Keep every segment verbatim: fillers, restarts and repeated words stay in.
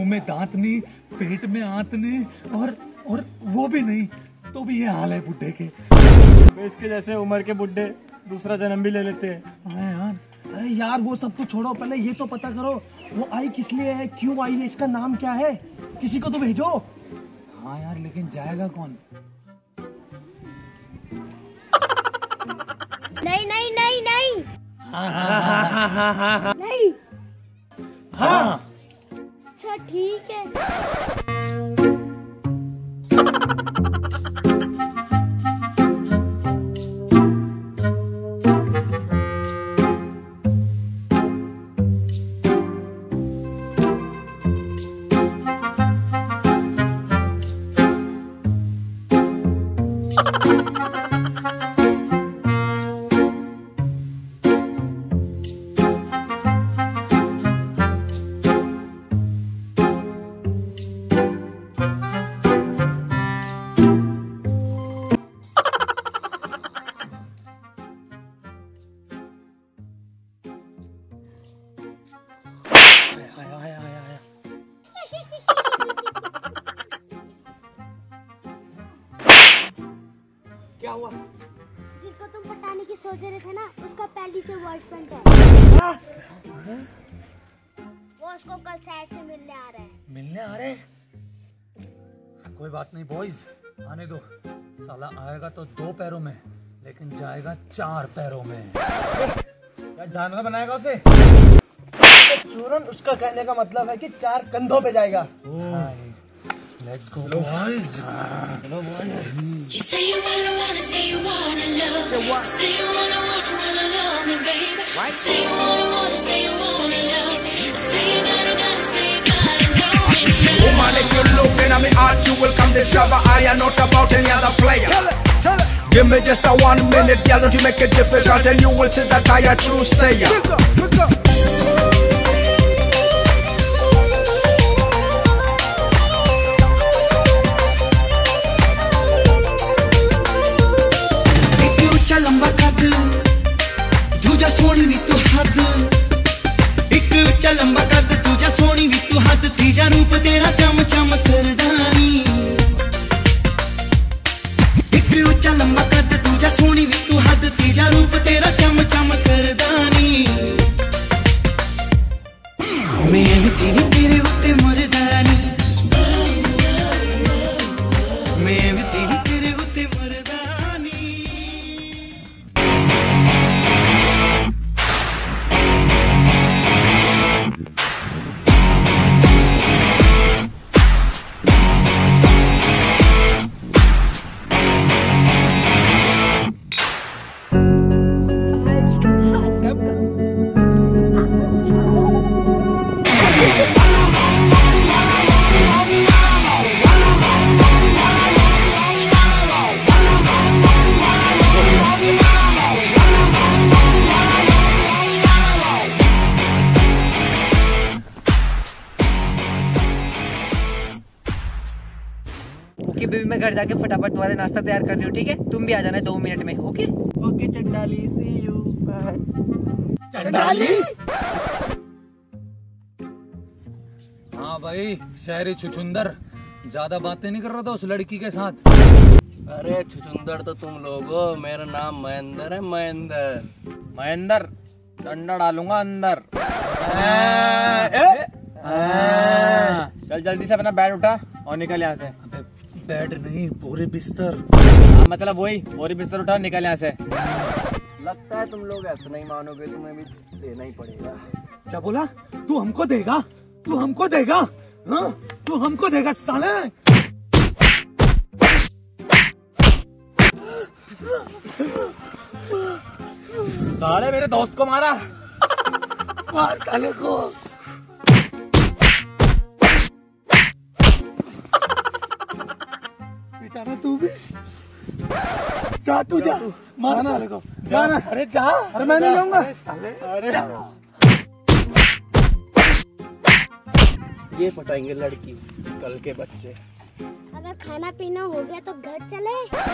में दांत नहीं, पेट में आंत नहीं, और और वो भी नहीं, तो भी ये हाल है बुड्ढे के। इसके जैसे उम्र के बुड्ढे दूसरा जन्म भी ले लेते हैं। हाँ यार। अरे यार वो सब तो छोड़ो, पहले ये तो पता करो वो आई किस लिए है, क्यों आई है, इसका नाम क्या है, किसी को तो भेजो। हाँ यार, लेकिन जाएगा कौन? नहीं नहीं नहीं नहीं। हाँ हाँ हाँ हाँ हाँ हाँ नहीं। हाँ। अच्छा ठीक है। क्या हुआ? जिसको तुम पटाने की सोच रहे थे ना, उसका पहले से बॉयफ्रेंड है। वो उसको कल साइड से मिलने आ रहा है। मिलने आ रहे? कोई बात नहीं बॉयज, आने दो। साला आएगा तो दो पैरों में, लेकिन जाएगा चार पैरों में। क्या जानवर बनाएगा उसे? चूरन, उसका कहने का मतलब है कि चार कंधों पे जाएगा। Let's go boys. चलो boys. You say you wanna wanna say you wanna love. Say what? Say you wanna wanna wanna love me, baby. Right? Say you wanna wanna say you wanna love. Say you gotta gotta say you gotta know me. Woman, if you look in my heart, you will come discover I am not about any other player. Tell it, tell it. Give me just a one minute, girl, don't you make it difficult, and you will see that I am true sayer. Pick up, pick up. लंबा कद दूजा सोनी भी तू हद, एक उच्चा लंबा कद दूजा सोनी भी तू हद, तीजा रूप तेरा चम चम करदानी। एक उच्चा लंबा कद दूजा सोनी भी तू हद, तीजा रूप तेरा चम चम करदानी। मैं भी तेरी तेरे उत्ते मरदानी, मैं भी तेरी तेरे उत्ते मरदानी। ओके बेबी, मैं घर जाके फटाफट तुम्हारे नाश्ता तैयार करती हूँ, ठीक है? तुम भी आ जाना दो मिनट में। Okay okay Chandali, see you. Chandali? हाँ भाई, शहरी छुछुंदर, ज्यादा बातें नहीं कर रहा था उस लड़की के साथ। अरे छुछुंदर तो तुम लोग हो, मेरा नाम महेंद्र है। महेंद्र महेंद्र डंडा डालूंगा अंदर। चल जल्दी से अपना बैट उठा और निकल यहाँ से। बेड नहीं, पूरे बिस्तर। हाँ, मतलब वही पूरी बिस्तर उठा, निकल यहाँ से। लगता है तुम लोग ऐसा नहीं मानोगे, तुम्हें भी देना ही पड़ेगा। क्या बोला? तू हमको देगा? तू हमको देगा? हाँ, तू हमको देगा साले? साले मेरे दोस्त को मारा। मार साले को। बेटा तू भी जा, तू जा, मार साले को। जाना। अरे जा। अरे मैं नहीं जाऊंगा। अरे ये पटाएंगे लड़की कल के बच्चे। अगर खाना पीना हो गया तो घर चले।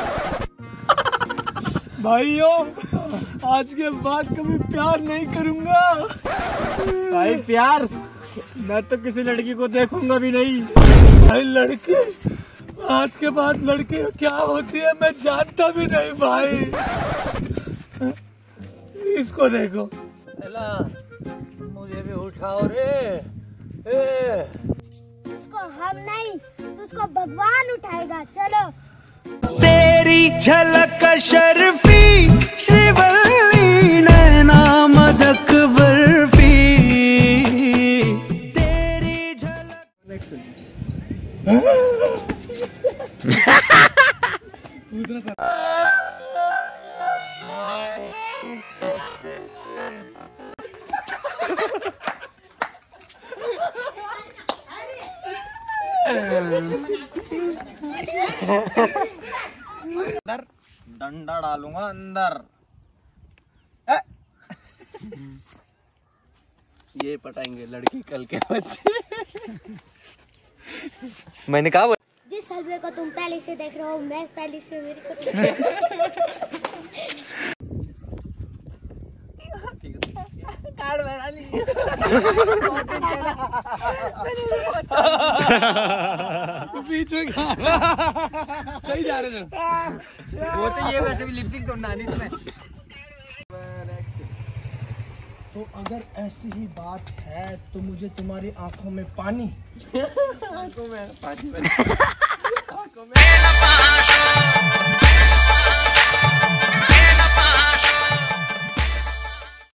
भाइयों, आज के बाद कभी प्यार नहीं करूंगा। भाई प्यार मैं तो किसी लड़की को देखूंगा भी नहीं। भाई लड़की आज के बाद लड़की क्या होती है मैं जानता भी नहीं भाई। इसको देखो। एला, मुझे भी उठाओ रे। ए। उसको हम नहीं, उसको भगवान उठाएगा। चलो। तेरी झलक शर्फी श्रीवल्ली नैना मदक बर्फी तेरी झलक। अंदर डंडा डालूंगा अंदर। ये पटाएंगे लड़की कल के बच्चे। मैंने कहा जिस हलवे को तुम पहले से देख रहे हो मैं पहले से मेरे को कार्ड बना ली। बीच में सही जा रहे थे। वो तो ये वैसे भी लिपसिंग तो नानी इसमें। तो अगर ऐसी ही बात है तो मुझे तुम्हारी आंखों में पानी आंखों में पानी। आंखों में